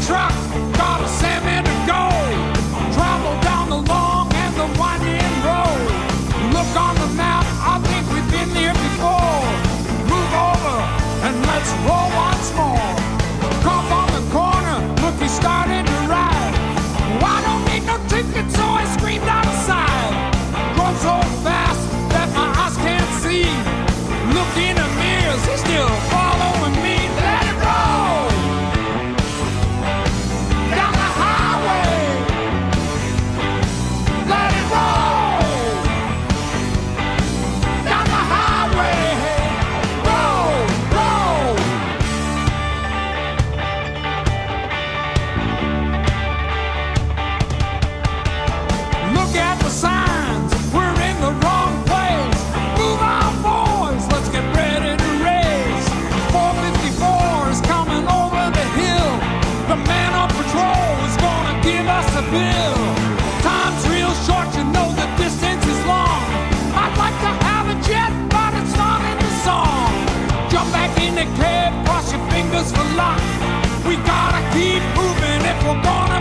truck, got a semi to go. Travel down the long and the winding road. Look on the map, I think we've been here before. Move over and let's roll once more. Cop on the corner, look, he started to ride. Oh, I don't need no ticket, so I screamed outside. Drove so fast that my eyes can't see. Look in the mirrors, he's still following me. Let it roll down the highway. Let it roll down the highway. Roll, roll. Look at the signs, we're in the wrong place. Move on, boys, let's get ready to race. 454 is coming over the hill. The man on patrol is gonna give us a bill. Time's real short, you know the distance is long. I'd like to have a jet, but it's not in the song. Jump back in the cab, cross your fingers for luck. We gotta keep moving if we're gonna